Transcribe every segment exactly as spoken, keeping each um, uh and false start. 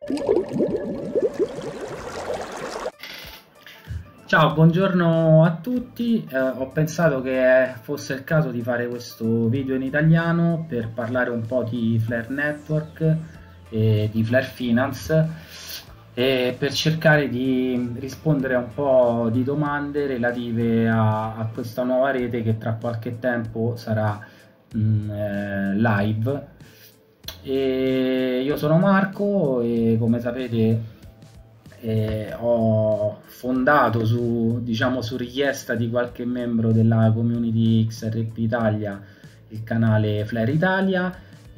Ciao, buongiorno a tutti. Eh, ho pensato che fosse il caso di fare questo video in italiano per parlare un po' di Flare Network e di Flare Finance e per cercare di rispondere a un po' di domande relative a, a questa nuova rete che tra qualche tempo sarà mh, eh, live. E io sono Marco e come sapete eh, ho fondato su, diciamo, su richiesta di qualche membro della community X R P Italia il canale Flare Italia,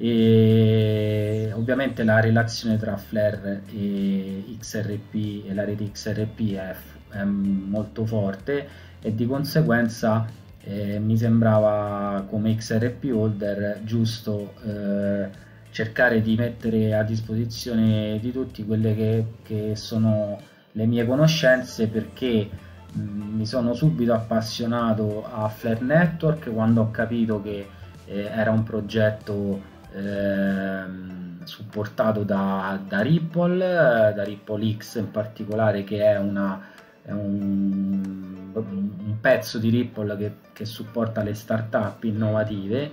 e ovviamente la relazione tra Flare e X R P e la rete X R P è, è molto forte e di conseguenza eh, mi sembrava come X R P holder giusto eh, cercare di mettere a disposizione di tutti quelle che, che sono le mie conoscenze, perché mh, mi sono subito appassionato a Flare Network quando ho capito che eh, era un progetto eh, supportato da, da Ripple, da Ripple X in particolare, che è, una, è un, un pezzo di Ripple che, che supporta le startup innovative.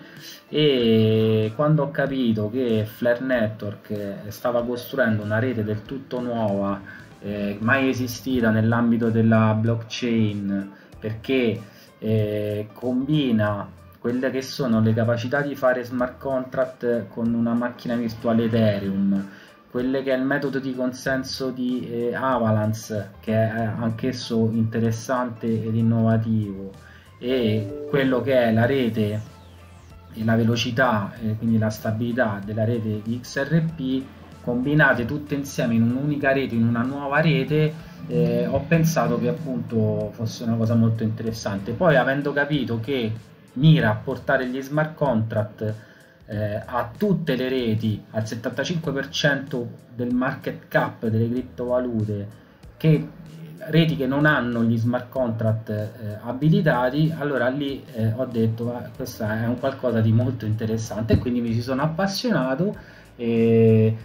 E quando ho capito che Flare Network stava costruendo una rete del tutto nuova, eh, mai esistita nell'ambito della blockchain, perché eh, combina quelle che sono le capacità di fare smart contract con una macchina virtuale Ethereum, quelle che è il metodo di consenso di eh, Avalanche, che è anch'esso interessante ed innovativo, e quello che è la rete e la velocità, eh, quindi la stabilità della rete di X R P, combinate tutte insieme in un'unica rete, in una nuova rete, eh, ho pensato che appunto fosse una cosa molto interessante. Poi, avendo capito che mira a portare gli smart contract eh, a tutte le reti, al settantacinque per cento del market cap delle criptovalute, che reti che non hanno gli smart contract eh, abilitati, allora lì eh, ho detto ah, questo è un qualcosa di molto interessante, e quindi mi ci sono appassionato e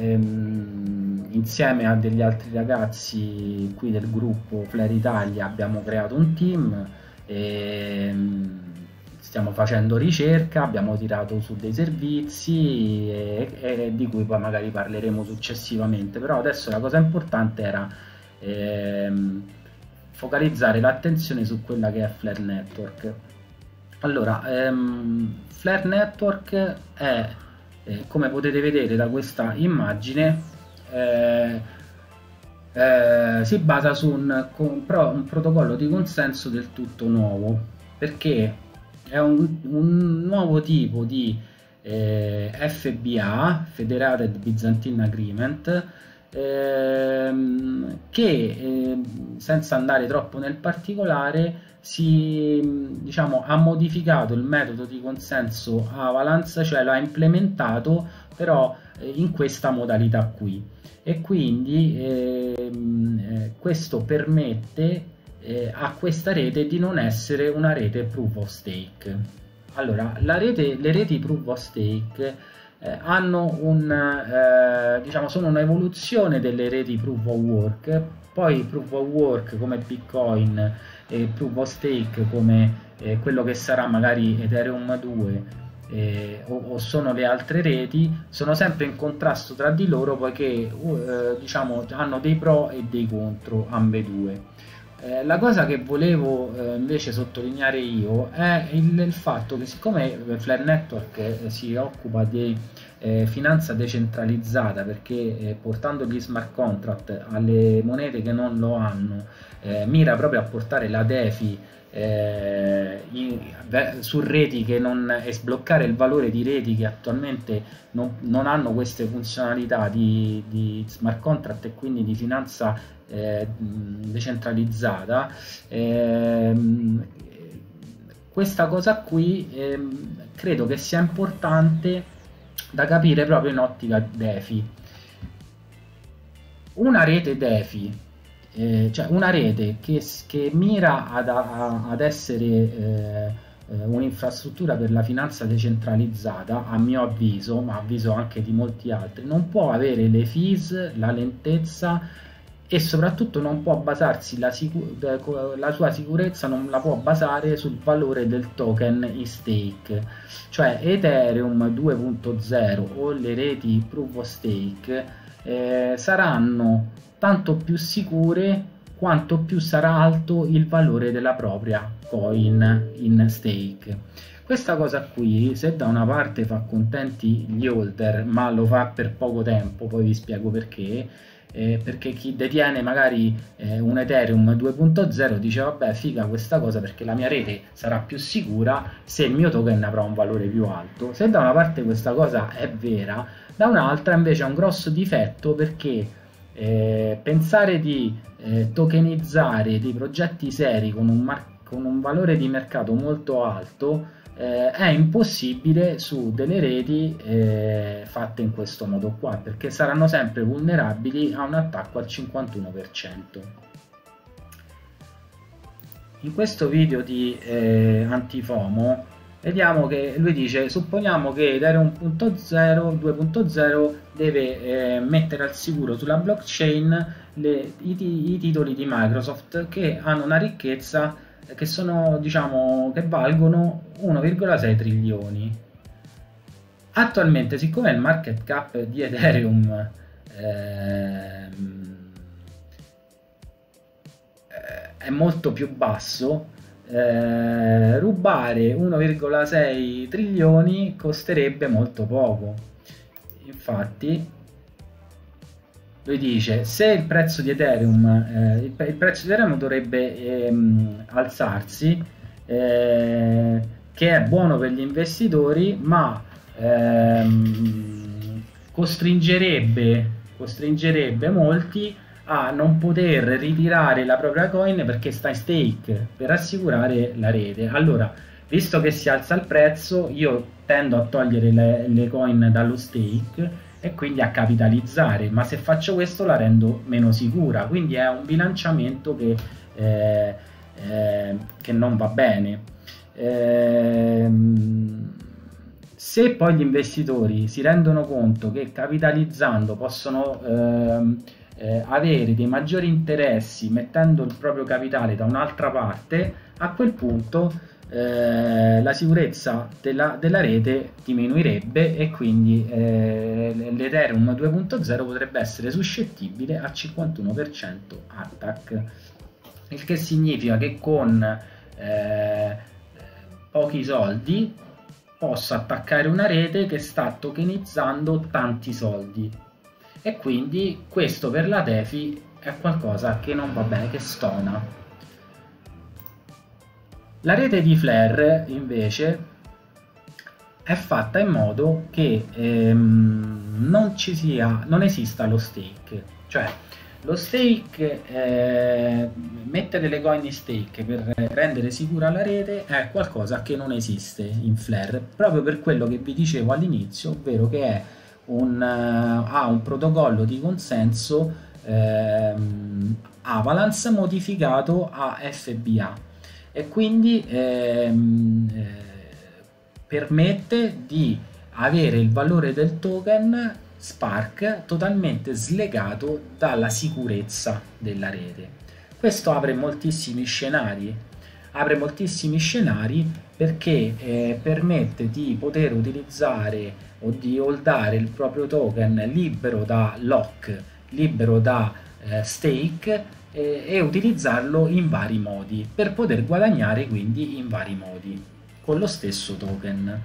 ehm, insieme a degli altri ragazzi qui del gruppo Flare Italia abbiamo creato un team e ehm, stiamo facendo ricerca, abbiamo tirato su dei servizi e, e di cui poi magari parleremo successivamente, però adesso la cosa importante era ehm, focalizzare l'attenzione su quella che è Flare Network. Allora, ehm, Flare Network è, eh, come potete vedere da questa immagine, eh, eh, si basa su un, con, pro, un protocollo di consenso del tutto nuovo, perché è un, un nuovo tipo di eh, F B A, Federated Byzantine Agreement, ehm, che eh, senza andare troppo nel particolare si, diciamo, ha modificato il metodo di consenso Avalanche, cioè l'ha implementato però eh, in questa modalità qui, e quindi ehm, eh, questo permette eh, a questa rete di non essere una rete proof of stake. Allora, la rete, le reti proof of stake eh, hanno un, eh, diciamo, sono un'evoluzione delle reti proof of work. Poi proof of work come Bitcoin e proof of stake come eh, quello che sarà magari Ethereum due eh, o, o sono le altre reti, sono sempre in contrasto tra di loro, poiché eh, diciamo, hanno dei pro e dei contro ambedue. Eh, la cosa che volevo eh, invece sottolineare io è il, il fatto che, siccome Flare Network eh, si occupa di eh, finanza decentralizzata, perché eh, portando gli smart contract alle monete che non lo hanno, eh, mira proprio a portare la DeFi eh, in, su reti che non, e sbloccare il valore di reti che attualmente non, non hanno queste funzionalità di, di smart contract e quindi di finanza eh, decentralizzata. ehm, questa cosa qui ehm, credo che sia importante da capire proprio in ottica DeFi. Una rete DeFi, eh, cioè una rete che, che mira ad, a, ad essere eh, eh, un'infrastruttura per la finanza decentralizzata, a mio avviso, ma avviso anche di molti altri, non può avere le fees, la lentezza e soprattutto non può basarsi la, la sua sicurezza non la può basare sul valore del token in stake, cioè Ethereum due punto zero o le reti Proof of Stake eh, saranno tanto più sicure quanto più sarà alto il valore della propria coin in stake. Questa cosa qui, se da una parte fa contenti gli holder, ma lo fa per poco tempo, poi vi spiego perché, eh, perché chi detiene magari eh, un Ethereum due punto zero dice vabbè figa questa cosa perché la mia rete sarà più sicura se il mio token avrà un valore più alto. Se da una parte questa cosa è vera, da un'altra invece ha un grosso difetto, perché eh, pensare di eh, tokenizzare dei progetti seri con un, con un valore di mercato molto alto Eh, è impossibile su delle reti eh, fatte in questo modo qua, perché saranno sempre vulnerabili a un attacco al cinquantuno per cento. In questo video di eh, Antifomo vediamo che lui dice: supponiamo che Ethereum due punto zero deve eh, mettere al sicuro sulla blockchain le, i, i titoli di Microsoft che hanno una ricchezza che sono, diciamo, che valgono uno virgola sei trilioni. Attualmente, siccome il market cap di Ethereum eh, è molto più basso, eh, rubare uno virgola sei trilioni costerebbe molto poco. Infatti lui dice: se il prezzo di Ethereum eh, il, il prezzo di Ethereum dovrebbe ehm, alzarsi, eh, che è buono per gli investitori, ma ehm, costringerebbe, costringerebbe molti a non poter ritirare la propria coin perché sta in stake per assicurare la rete. Allora, visto che si alza il prezzo, io tendo a togliere le, le coin dallo stake e quindi a capitalizzare, ma se faccio questo la rendo meno sicura, quindi è un bilanciamento che, eh, eh, che non va bene. Eh, se poi gli investitori si rendono conto che capitalizzando possono eh, eh, avere dei maggiori interessi mettendo il proprio capitale da un'altra parte, a quel punto Eh, la sicurezza della, della rete diminuirebbe e quindi eh, l'Ethereum due punto zero potrebbe essere suscettibile al cinquantuno per cento attack, il che significa che con eh, pochi soldi posso attaccare una rete che sta tokenizzando tanti soldi, e quindi questo per la DeFi è qualcosa che non va bene, che stona. La rete di Flare invece è fatta in modo che ehm, non ci sia, non esista lo stake, cioè lo stake, eh, mettere le coin in stake per rendere sicura la rete è qualcosa che non esiste in Flare, proprio per quello che vi dicevo all'inizio, ovvero che è un, uh, ha un protocollo di consenso ehm, Avalanche modificato a F B A. E quindi ehm, eh, permette di avere il valore del token Spark totalmente slegato dalla sicurezza della rete. Questo apre moltissimi scenari, apre moltissimi scenari perché eh, permette di poter utilizzare o di holdare il proprio token libero da lock, libero da eh, stake, e utilizzarlo in vari modi per poter guadagnare quindi in vari modi con lo stesso token.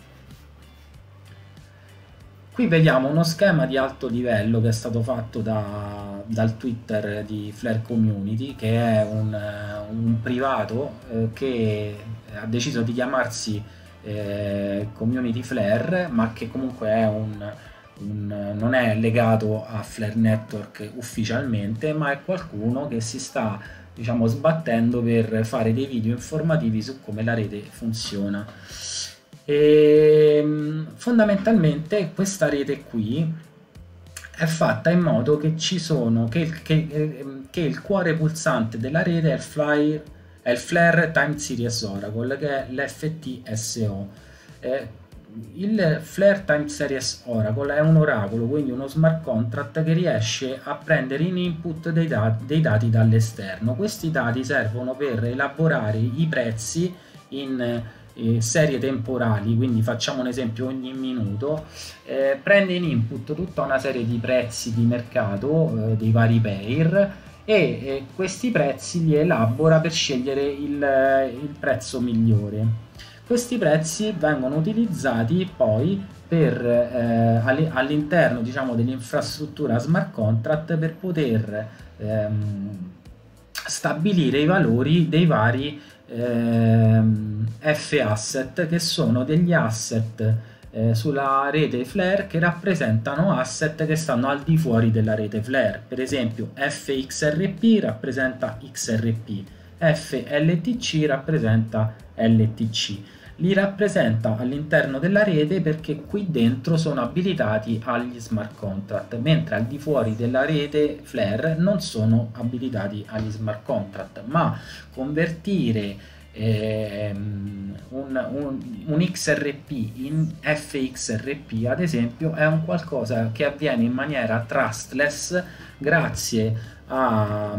Qui vediamo uno schema di alto livello che è stato fatto da, dal Twitter di Flare Community, che è un, un privato eh, che ha deciso di chiamarsi eh, Community Flare, ma che comunque è un Un, non è legato a Flare Network ufficialmente, ma è qualcuno che si sta, diciamo, sbattendo per fare dei video informativi su come la rete funziona. E fondamentalmente questa rete qui è fatta in modo che ci sono che, che, che il cuore pulsante della rete è il Flare è il Flare Time Series Oracle, che è l'F T S O. Eh, il Flare Time Series Oracle è un oracolo, quindi uno smart contract che riesce a prendere in input dei dati, dei dati dall'esterno. Questi dati servono per elaborare i prezzi in eh, serie temporali, quindi facciamo un esempio ogni minuto, eh, prende in input tutta una serie di prezzi di mercato eh, dei vari pair e eh, questi prezzi li elabora per scegliere il, il prezzo migliore. Questi prezzi vengono utilizzati poi per eh, all'interno, diciamo, dell'infrastruttura smart contract per poter ehm, stabilire i valori dei vari ehm, F-asset, che sono degli asset eh, sulla rete Flare che rappresentano asset che stanno al di fuori della rete Flare. Per esempio F X R P rappresenta X R P, F L T C rappresenta L T C. Li rappresenta all'interno della rete perché qui dentro sono abilitati agli smart contract, mentre al di fuori della rete Flare non sono abilitati agli smart contract. Ma convertire ehm, un, un, un X R P in F X R P, ad esempio, è un qualcosa che avviene in maniera trustless grazie a,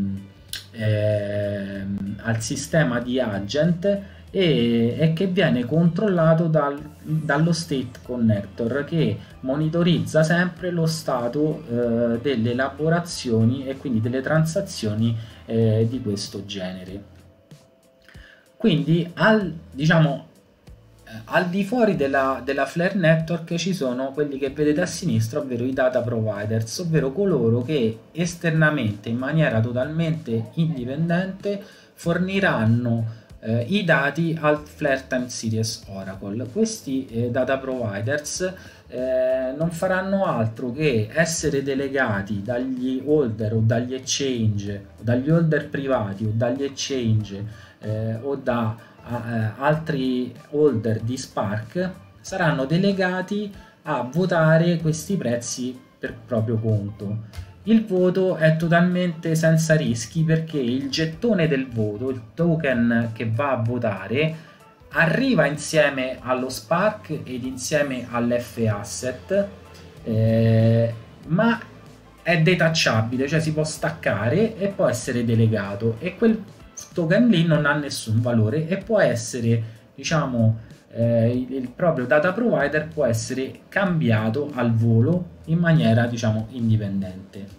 ehm, al sistema di agent e, e che viene controllato dal, dallo state connector, che monitorizza sempre lo stato eh, delle elaborazioni e quindi delle transazioni eh, di questo genere. Quindi al, diciamo, eh, al di fuori della, della Flare Network ci sono quelli che vedete a sinistra, ovvero i data providers, ovvero coloro che esternamente, in maniera totalmente indipendente, forniranno eh, i dati al Flare Time Series Oracle. Questi eh, data providers eh, non faranno altro che essere delegati dagli holder o dagli exchange, dagli holder privati o dagli exchange eh, o da eh, altri holder di Spark, saranno delegati a votare questi prezzi per proprio conto. Il voto è totalmente senza rischi perché il gettone del voto, il token che va a votare, arriva insieme allo Spark ed insieme all'F asset, eh, ma è detacciabile, cioè si può staccare e può essere delegato, e quel token lì non ha nessun valore e può essere, diciamo, eh, il, il proprio data provider può essere cambiato al volo in maniera, diciamo, indipendente.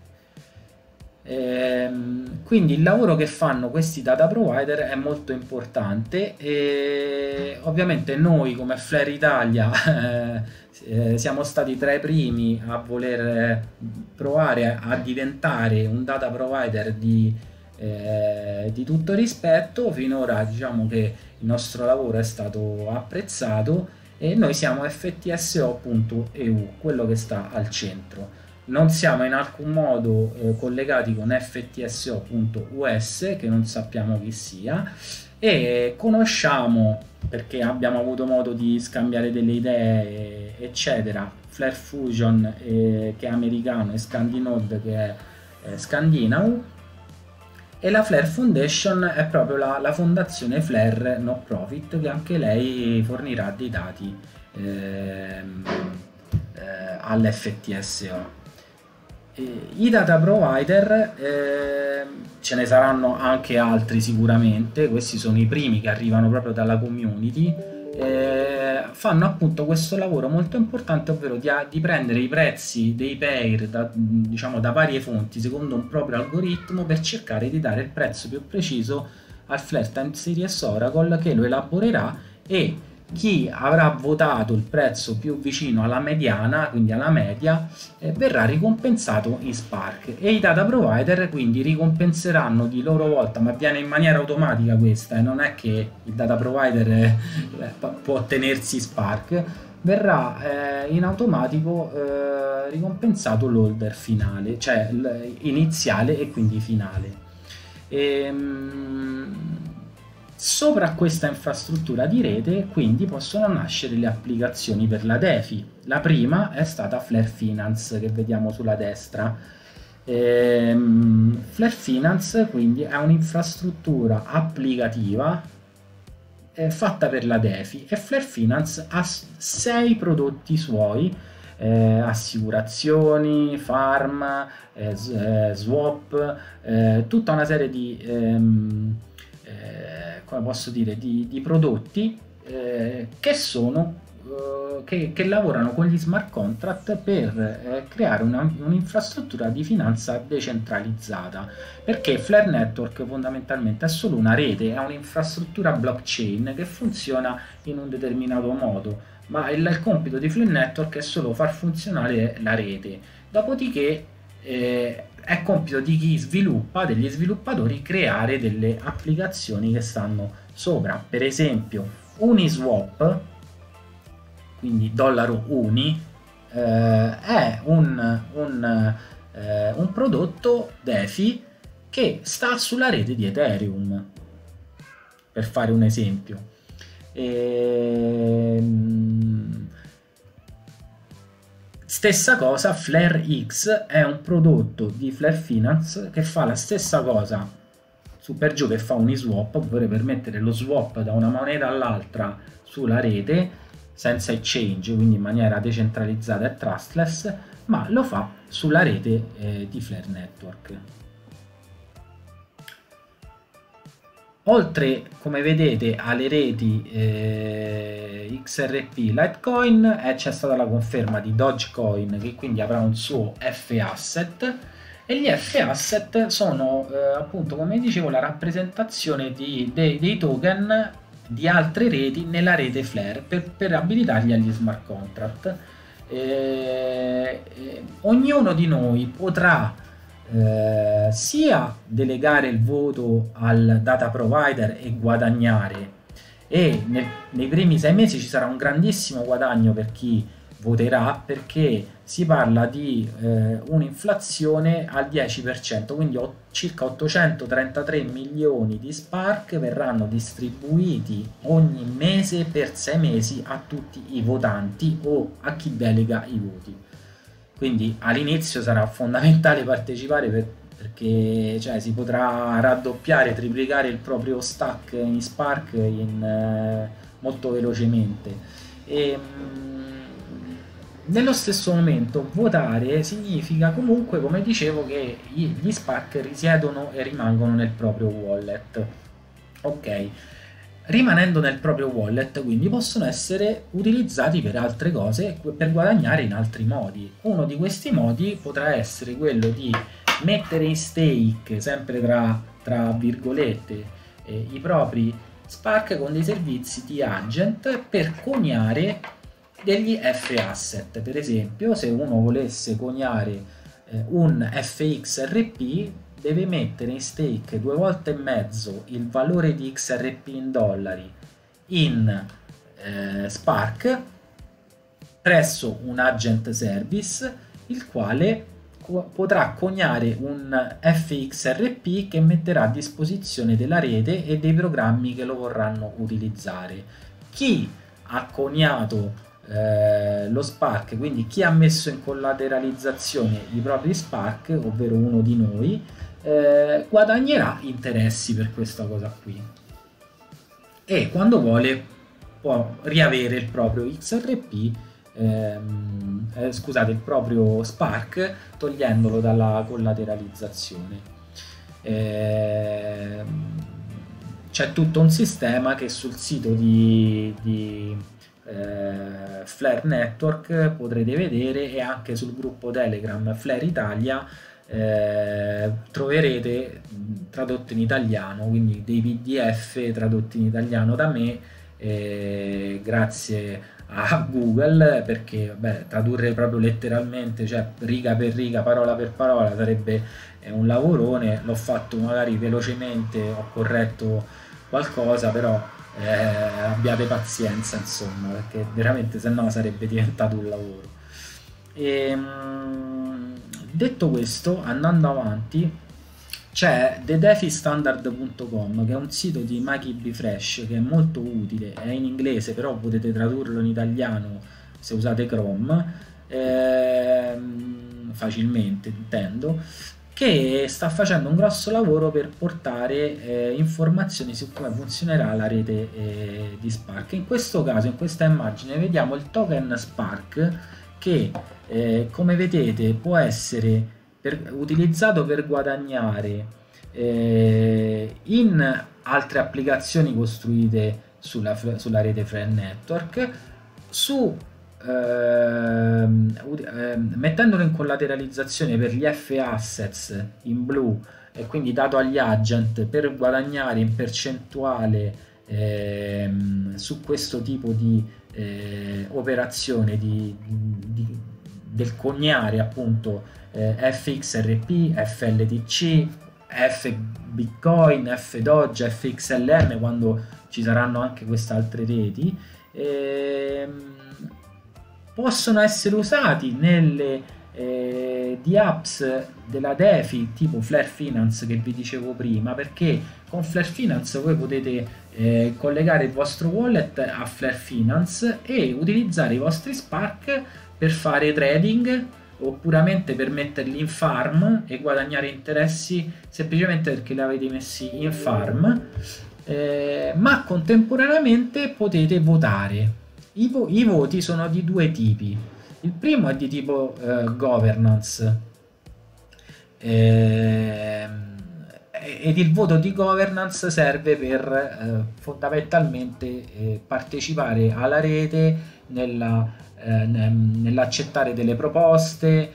Ehm, quindi il lavoro che fanno questi data provider è molto importante e ovviamente noi come Flare Italia eh, eh, siamo stati tra i primi a voler provare a diventare un data provider di Eh, di tutto rispetto. Finora diciamo che il nostro lavoro è stato apprezzato e noi siamo F T S O punto E U, quello che sta al centro. Non siamo in alcun modo eh, collegati con F T S O punto U S, che non sappiamo chi sia, e conosciamo, perché abbiamo avuto modo di scambiare delle idee eccetera, Flare Fusion eh, che è americano e Scandinode che è eh, scandinavo, e la Flare Foundation è proprio la, la fondazione Flare no profit, che anche lei fornirà dei dati ehm, eh, all'F T S O. E i data provider eh, ce ne saranno anche altri sicuramente, questi sono i primi che arrivano proprio dalla community. Eh, fanno appunto questo lavoro molto importante, ovvero di, di prendere i prezzi dei pair da, diciamo, da varie fonti secondo un proprio algoritmo per cercare di dare il prezzo più preciso al Flare Time Series Oracle, che lo elaborerà, e chi avrà votato il prezzo più vicino alla mediana, quindi alla media, eh, verrà ricompensato in Spark, e i data provider quindi ricompenseranno di loro volta, ma avviene in maniera automatica questa, e eh, non è che il data provider eh, può tenersi Spark, verrà eh, in automatico eh, ricompensato l'holder finale, cioè iniziale e quindi finale. Ehm, Sopra questa infrastruttura di rete quindi possono nascere le applicazioni per la DeFi. La prima è stata Flare Finance, che vediamo sulla destra. Ehm, Flare Finance quindi è un'infrastruttura applicativa eh, fatta per la DeFi, e Flare Finance ha sei prodotti suoi, eh, assicurazioni, farm, eh, eh, swap, eh, tutta una serie di, ehm, eh, come posso dire, di, di prodotti eh, che sono Che, che lavorano con gli smart contract per eh, creare un'infrastruttura di finanza decentralizzata, perché Flare Network fondamentalmente è solo una rete, è un'infrastruttura blockchain che funziona in un determinato modo, ma il, il compito di Flare Network è solo far funzionare la rete, dopodiché eh, è compito di chi sviluppa, degli sviluppatori, creare delle applicazioni che stanno sopra. Per esempio Uniswap, quindi dollaro Uni, eh, è un, un, eh, un prodotto DeFi che sta sulla rete di Ethereum, per fare un esempio. E... stessa cosa, Flare X è un prodotto di Flare Finance che fa la stessa cosa su per giù che fa Uniswap, ovvero permettere lo swap da una moneta all'altra sulla rete senza exchange, quindi in maniera decentralizzata e trustless, ma lo fa sulla rete eh, di Flare Network. Oltre, come vedete, alle reti eh, X R P Litecoin, eh, c'è stata la conferma di Dogecoin, che quindi avrà un suo F-Asset, e gli F-Asset sono eh, appunto, come dicevo, la rappresentazione di, de, dei token di altre reti nella rete Flare per, per abilitarli agli smart contract. Eh, eh, ognuno di noi potrà eh, sia delegare il voto al data provider e guadagnare, e nel, nei primi sei mesi ci sarà un grandissimo guadagno per chi voterà, perché si parla di eh, un'inflazione al dieci per cento, quindi circa ottocentotrentatré milioni di Spark verranno distribuiti ogni mese per sei mesi a tutti i votanti o a chi delega i voti. Quindi all'inizio sarà fondamentale partecipare per, perché cioè, si potrà raddoppiare, triplicare il proprio stack in Spark in, eh, molto velocemente. E, nello stesso momento votare significa comunque, come dicevo, che gli Spark risiedono e rimangono nel proprio wallet. Ok, rimanendo nel proprio wallet, quindi possono essere utilizzati per altre cose, per guadagnare in altri modi. Uno di questi modi potrà essere quello di mettere in stake, sempre tra, tra virgolette, eh, i propri Spark con dei servizi di agent per coniare degli F-Asset. Per esempio, se uno volesse coniare eh, un F X R P, deve mettere in stake due volte e mezzo il valore di X R P in dollari in eh, Spark presso un agent service, il quale potrà coniare un F X R P che metterà a disposizione della rete e dei programmi che lo vorranno utilizzare. Chi ha coniato Eh, lo Spark, quindi chi ha messo in collateralizzazione i propri Spark, ovvero uno di noi, eh, guadagnerà interessi per questa cosa qui, e quando vuole può riavere il proprio X R P, ehm, eh, scusate, il proprio Spark, togliendolo dalla collateralizzazione. Eh, c'è tutto un sistema che sul sito di, di Eh, Flare Network potrete vedere, e anche sul gruppo Telegram Flare Italia eh, troverete tradotto in italiano, quindi dei P D F tradotti in italiano da me, eh, grazie a Google, perché vabbè, tradurre proprio letteralmente, cioè riga per riga, parola per parola, sarebbe eh, un lavorone. L'ho fatto magari velocemente, ho corretto qualcosa, però Eh, abbiate pazienza, insomma, perché veramente se no sarebbe diventato un lavoro. E, detto questo, andando avanti, c'è the defi standard punto com, che è un sito di Mikey B. Fresh che è molto utile, è in inglese, però potete tradurlo in italiano se usate Chrome, eh, facilmente intendo. che sta facendo un grosso lavoro per portare eh, informazioni su come funzionerà la rete eh, di Spark. In questo caso, in questa immagine, vediamo il token Spark che, eh, come vedete, può essere per, utilizzato per guadagnare eh, in altre applicazioni costruite sulla, sulla rete Flare Network, su Ehm, ehm, mettendolo in collateralizzazione per gli F-assets in blu e quindi dato agli agent per guadagnare in percentuale ehm, su questo tipo di eh, operazione di, di, del coniare appunto eh, F X R P, F L T C, F Bitcoin, F Doge, F X L M, quando ci saranno anche queste altre reti. ehm, possono essere usati nelle eh, di apps della DeFi tipo Flare Finance che vi dicevo prima, perché con Flare Finance voi potete eh, collegare il vostro wallet a Flare Finance e utilizzare i vostri Spark per fare trading o puramente per metterli in farm e guadagnare interessi semplicemente perché li avete messi in farm, eh, ma contemporaneamente potete votare. I, vo I voti sono di due tipi. Il primo è di tipo eh, governance eh, ed il voto di governance serve per eh, fondamentalmente eh, partecipare alla rete nella, eh, nell'accettare delle proposte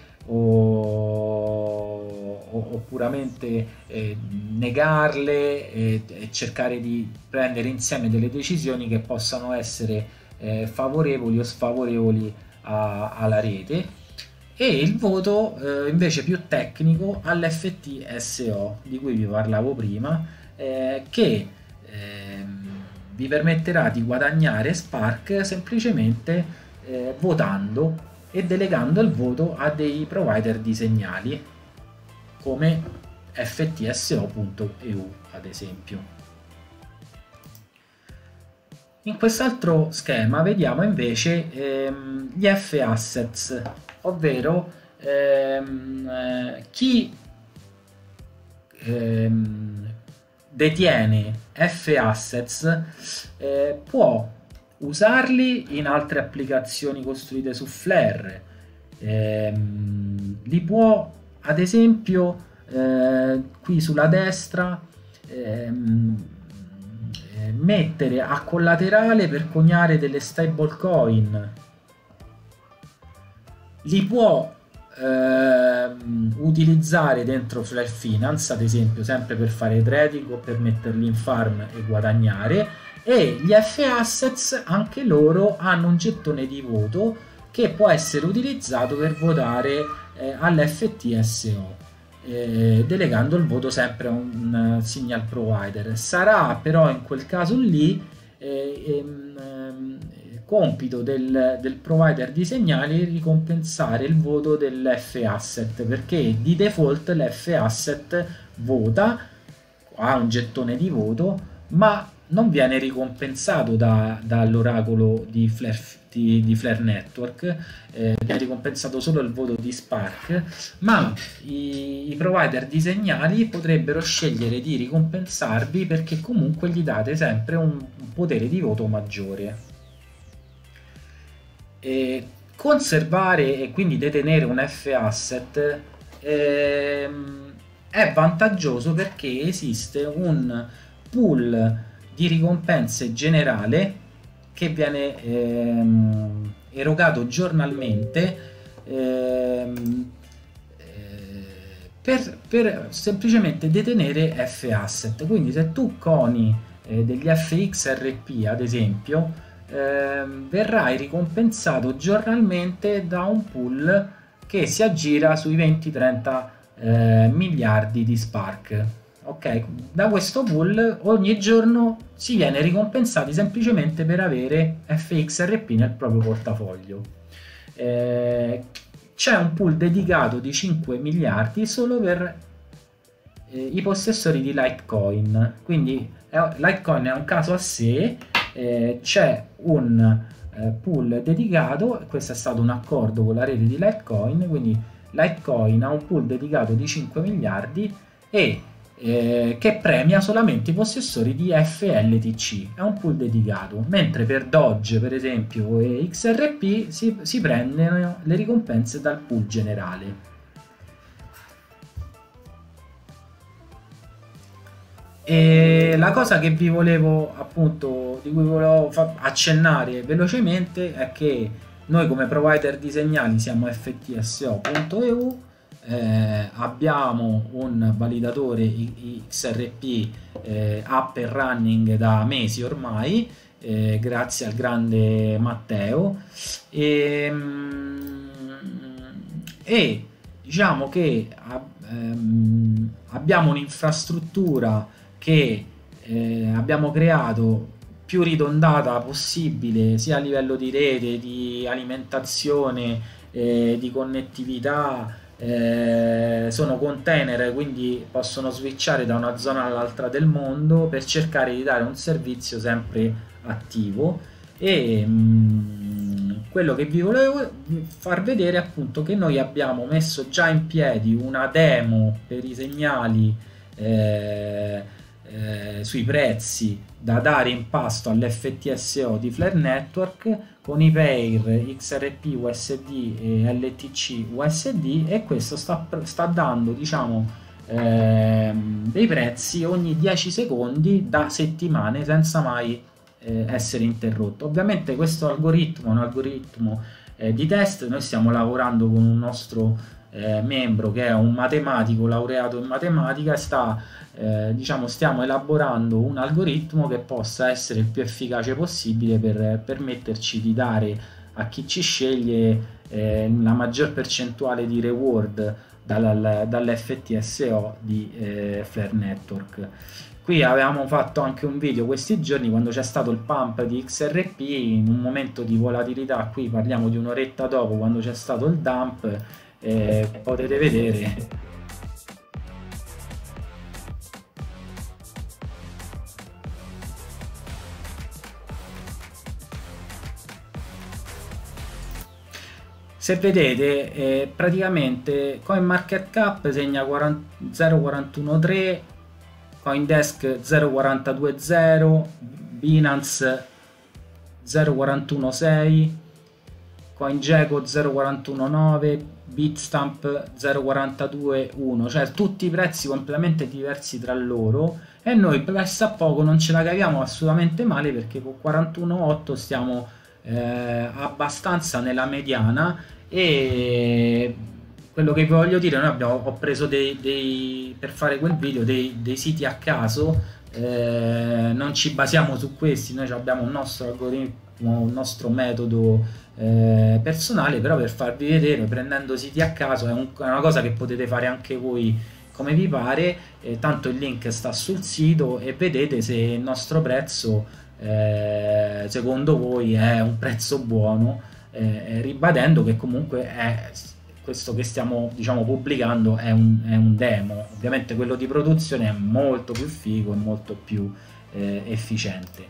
o, o, o puramente eh, negarle e, e cercare di prendere insieme delle decisioni che possano essere Eh, favorevoli o sfavorevoli a, alla rete, e il voto eh, invece più tecnico all'F T S O di cui vi parlavo prima, eh, che eh, vi permetterà di guadagnare Spark semplicemente eh, votando e delegando il voto a dei provider di segnali come F T S O punto E U ad esempio. In quest'altro schema vediamo invece ehm, gli F-assets, ovvero ehm, eh, chi ehm, detiene F-assets eh, può usarli in altre applicazioni costruite su Flare, ehm, li può ad esempio eh, qui sulla destra ehm, mettere a collaterale per coniare delle stablecoin, li può ehm, utilizzare dentro Flare Finance ad esempio sempre per fare trading o per metterli in farm e guadagnare, e gli F-assets anche loro hanno un gettone di voto che può essere utilizzato per votare eh, all'F T S O. Eh, delegando il voto sempre a un uh, signal provider. Sarà però in quel caso lì eh, ehm, compito del, del provider di segnali ricompensare il voto dell'F asset, perché di default l'F asset vota, ha un gettone di voto, ma non viene ricompensato da, dall'oracolo di Flare, di, di Flare Network, eh, viene ricompensato solo il voto di Spark, ma i, i provider di segnali potrebbero scegliere di ricompensarvi perché comunque gli date sempre un, un potere di voto maggiore. E conservare e quindi detenere un F-asset ehm, è vantaggioso perché esiste un pool di ricompense generale che viene ehm, erogato giornalmente ehm, eh, per, per semplicemente detenere F-asset. Quindi se tu coni eh, degli F X R P ad esempio, ehm, verrai ricompensato giornalmente da un pool che si aggira sui venti trenta eh, miliardi di Spark. Ok, da questo pool ogni giorno si viene ricompensati semplicemente per avere F X R P nel proprio portafoglio. Eh, c'è un pool dedicato di cinque miliardi solo per eh, i possessori di Litecoin, quindi eh, Litecoin è un caso a sé, eh, c'è un eh, pool dedicato, questo è stato un accordo con la rete di Litecoin, quindi Litecoin ha un pool dedicato di cinque miliardi e eh, che premia solamente i possessori di F L T C, è un pool dedicato, mentre per Doge per esempio e X R P si, si prendono le ricompense dal pool generale. E la cosa che vi volevo appunto di cui volevo accennare velocemente è che noi come provider di segnali siamo F T S O punto E U, eh, abbiamo un validatore X R P eh, up and running da mesi ormai, eh, grazie al grande Matteo, e, e diciamo che ehm, abbiamo un'infrastruttura che eh, abbiamo creato più ridondata possibile sia a livello di rete, di alimentazione, eh, di connettività, eh, sono container, quindi possono switchare da una zona all'altra del mondo per cercare di dare un servizio sempre attivo. E mh, quello che vi volevo far vedere è appunto che noi abbiamo messo già in piedi una demo per i segnali eh, Eh, sui prezzi da dare in pasto all'F T S O di Flare Network con i pair X R P U S D e L T C U S D, e questo sta, sta dando diciamo eh, dei prezzi ogni dieci secondi da settimane senza mai eh, essere interrotto. Ovviamente questo algoritmo è un algoritmo eh, di test, noi stiamo lavorando con un nostro eh, membro che è un matematico laureato in matematica e sta Eh, diciamo stiamo elaborando un algoritmo che possa essere il più efficace possibile per permetterci di dare a chi ci sceglie eh, la maggior percentuale di reward dal, dall'F T S O di eh, Flare Network. Qui avevamo fatto anche un video questi giorni quando c'è stato il pump di X R P in un momento di volatilità, qui parliamo di un'oretta dopo quando c'è stato il dump, eh, potete vedere se vedete eh, praticamente CoinMarketCap segna zero virgola quarantuno tre, CoinDesk zero virgola quarantadue zero, Binance zero virgola quarantuno sei, CoinGecko zero virgola quarantuno nove, Bitstamp zero virgola quarantadue uno, cioè tutti i prezzi completamente diversi tra loro, e noi presto a poco non ce la caviamo assolutamente male perché con quarantuno virgola otto stiamo eh, abbastanza nella mediana. E quello che vi voglio dire, noi abbiamo, ho preso dei, dei per fare quel video dei, dei siti a caso, eh, non ci basiamo su questi, noi abbiamo un nostro algoritmo, un nostro metodo eh, personale, però per farvi vedere prendendo siti a caso è, un, è una cosa che potete fare anche voi come vi pare, eh, tanto il link sta sul sito e vedete se il nostro prezzo eh, secondo voi è un prezzo buono, eh, ribadendo che comunque è questo che stiamo diciamo pubblicando è un, è un demo, ovviamente quello di produzione è molto più figo e molto più eh, efficiente.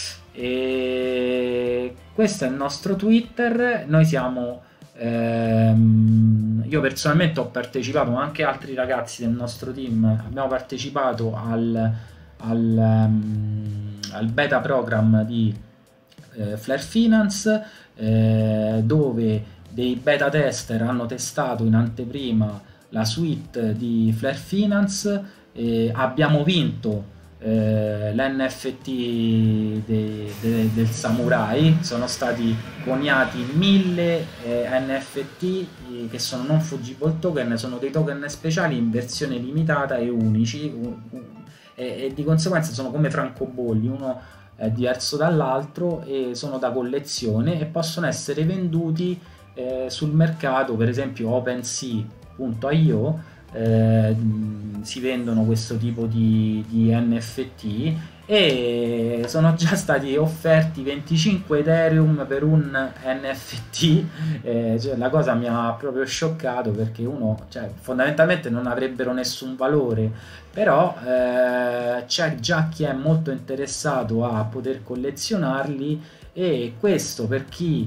E questo è il nostro Twitter, noi siamo ehm, io personalmente ho partecipato, ma anche altri ragazzi del nostro team abbiamo partecipato al, al, um, al beta program di eh, Flare Finance, eh, dove dei beta tester hanno testato in anteprima la suite di Flare Finance, e abbiamo vinto eh, l'N F T de, de, del Samurai, sono stati coniati mille eh, N F T eh, che sono non fungible token, sono dei token speciali in versione limitata e unici, un, un, e, e di conseguenza sono come francobolli, uno è diverso dall'altro e sono da collezione e possono essere venduti eh, sul mercato, per esempio OpenSea punto i o eh, si vendono questo tipo di, di N F T e sono già stati offerti venticinque Ethereum per un N F T, eh, cioè, la cosa mi ha proprio scioccato perché uno, cioè, fondamentalmente non avrebbero nessun valore, però eh, c'è già chi è molto interessato a poter collezionarli, e questo per chi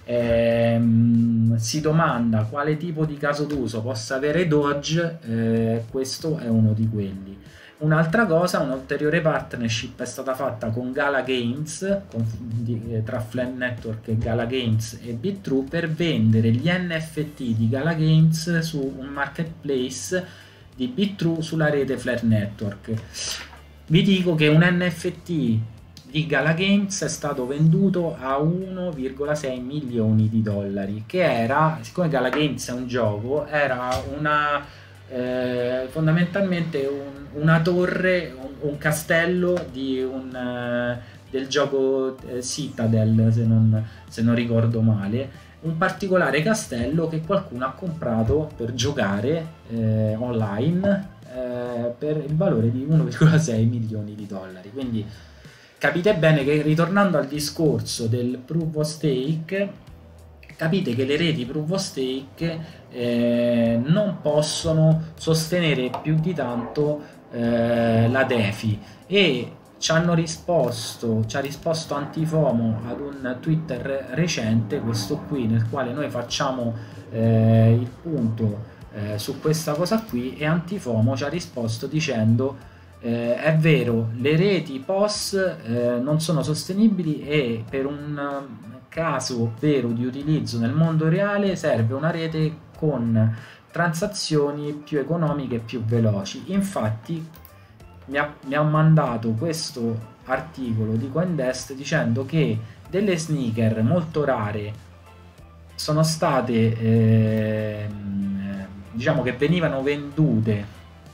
ehm, si domanda quale tipo di caso d'uso possa avere Doge, eh, questo è uno di quelli. Un'altra cosa, un'ulteriore partnership è stata fatta con Gala Games, con, di, eh, tra Flame Network e Gala Games e Bitrue, per vendere gli N F T di Gala Games su un marketplace di Bitrue sulla rete Flare Network. Vi dico che un N F T di Gala Games è stato venduto a uno virgola sei milioni di dollari, che era, siccome Gala Games è un gioco, era una eh, fondamentalmente un, una torre, un, un castello di un, eh, del gioco eh, Citadel, se non, se non ricordo male, un particolare castello che qualcuno ha comprato per giocare eh, online eh, per il valore di uno virgola sei milioni di dollari. Quindi capite bene che, ritornando al discorso del proof of stake, capite che le reti proof of stake eh, non possono sostenere più di tanto eh, la DeFi, e ci hanno risposto, ci ha risposto Antifomo ad un Twitter recente, questo qui, nel quale noi facciamo eh, il punto eh, su questa cosa qui, e Antifomo ci ha risposto dicendo eh, è vero, le reti P O S eh, non sono sostenibili, e per un caso vero di utilizzo nel mondo reale serve una rete con transazioni più economiche e più veloci. Infatti mi ha, mi ha mandato questo articolo di CoinDesk dicendo che delle sneaker molto rare sono state eh, diciamo che venivano vendute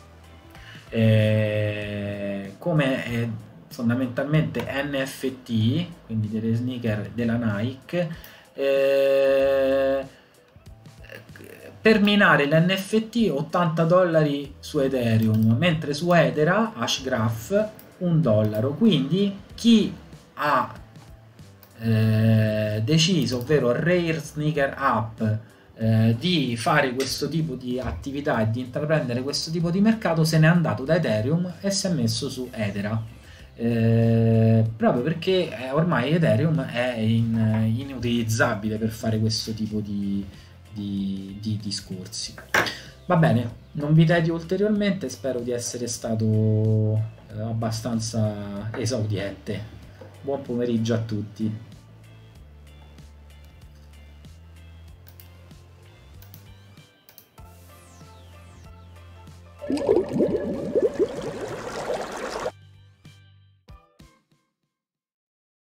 eh, come eh, fondamentalmente N F T, quindi delle sneaker della Nike, eh, per minare l'N F T ottanta dollari su Ethereum, mentre su Ethera, Hashgraph, un dollaro. Quindi chi ha eh, deciso, ovvero Rare Sneaker App, eh, di fare questo tipo di attività e di intraprendere questo tipo di mercato, se n'è andato da Ethereum e si è messo su Ethera. Eh, proprio perché eh, ormai Ethereum è in, inutilizzabile per fare questo tipo di, di, di discorsi. Va bene, non vi tedio ulteriormente, spero di essere stato eh, abbastanza esaudiente. Buon pomeriggio a tutti.